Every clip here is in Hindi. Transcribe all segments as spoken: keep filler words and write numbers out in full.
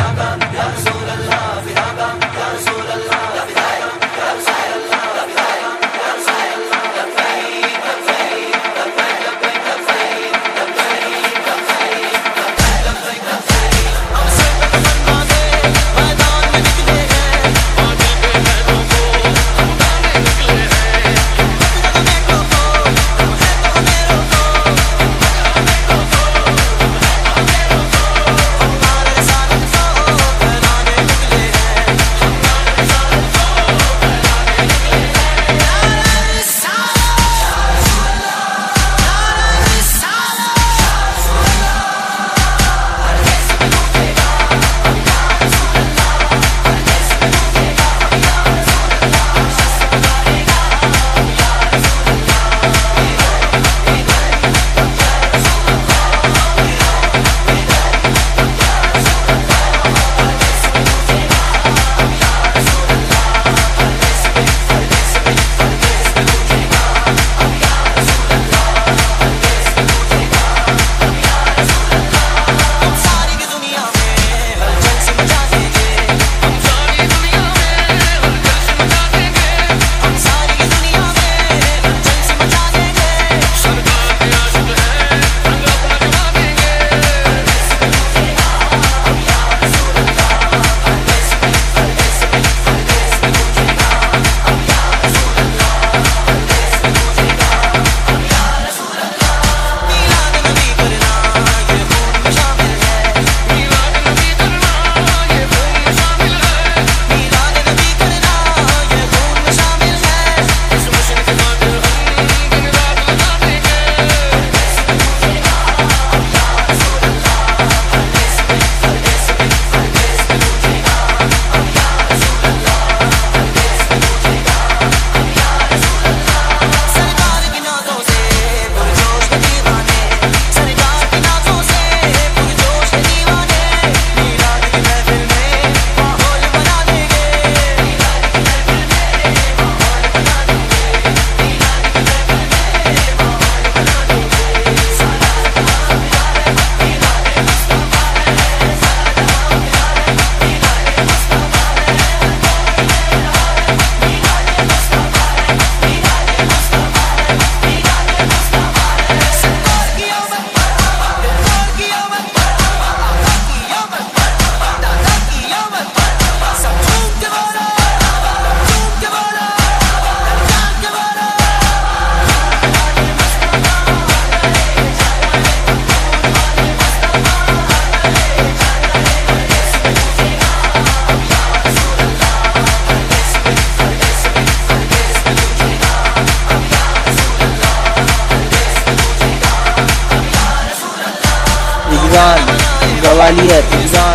गवालियत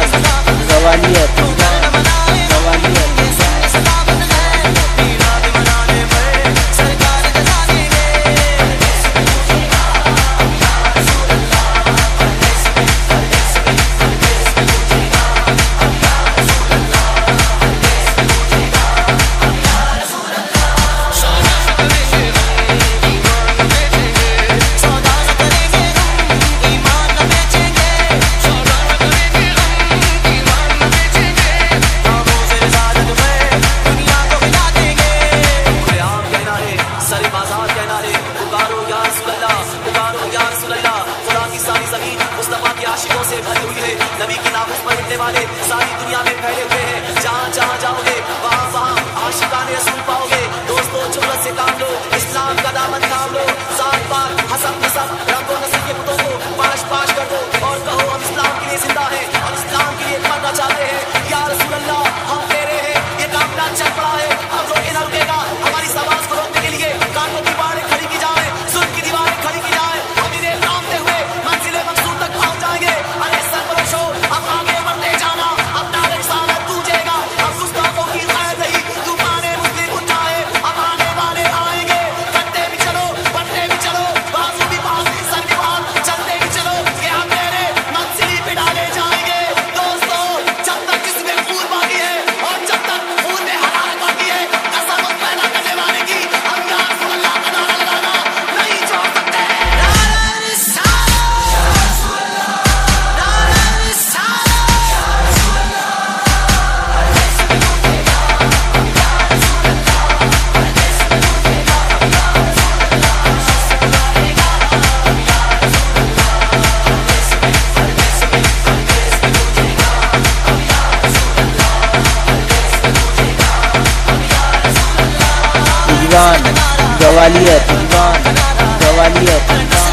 गवालियत गवालियत नबी की नामुस पर उठने वाले सारी दुनिया में फैले हुए हैं। जहाँ जहाँ जाओगे वहाँ वहाँ आशिकाने रसूल पाओगे। दोस्तों जुर्रत से काम लो, इस्लाम का दामन थाम लो। सात बार हसब नसब रंगो नस्ल के पुतों को पाश पाश कर दो और कहो हम इस्लाम के लिए जिंदा हैं और इस्लाम के लिए मरना चाहते हैं। या रसूल अल्लाह हम तेरे हैं, ये काफिला चल पड़ा है, अब रोके ना रुकेगा। हमारी आवाज को रोकने के लिए कानों की दीवारें खड़ी की जाए, जुल्म की दीवारें खड़ी की जाए। हम इन्हें थामते हुए मंजिले मकसूद तक पहुंच जाएंगे। अरे सरपरशो अब आगे बढ़ते जाना, अपना रिसालत तुझेगा। ग्वालियर, ग्वालियर।